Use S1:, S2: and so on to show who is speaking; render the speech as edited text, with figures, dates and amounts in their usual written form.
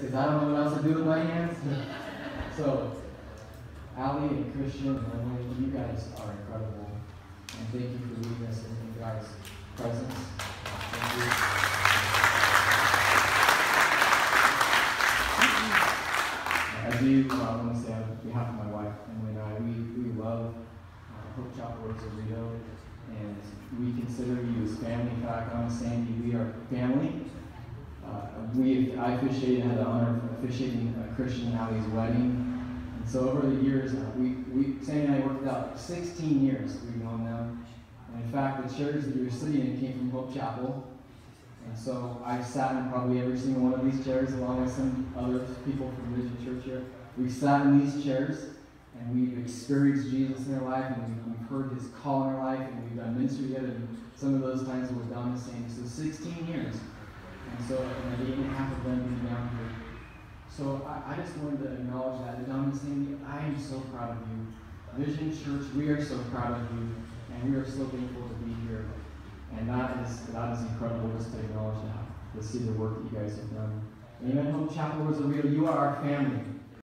S1: because I don't know what else to do with my hands. So, Allie and Christian and Emily, you guys are incredible. And thank you for leading us in God's presence. Thank you. I do want to say on behalf of my wife, Emily and I, we love Hope Chapel Rosarito, and we consider you as family. In fact, I'm Sandy, we are family. I officiated, had the honor of officiating Christian and Allie's wedding. And so over the years, Sandy and I worked out 16 years we've known them. And in fact, the chairs that you're sitting in came from Hope Chapel. And so I've sat in probably every single one of these chairs, along with some other people from Vision Church here. We've sat in these chairs, and we've experienced Jesus in our life, and we've heard his call in our life, and we've done ministry together. And some of those times we're down the same. So 16 years. And so, and 8.5 of them being down here. So I just wanted to acknowledge that. Down the same, I am so proud of you. Vision Church, we are so proud of you, and we are so thankful to be here. And that is incredible just to acknowledge that, to see the work that you guys have done. Amen. Hope Chapel Rosarito, you are our family.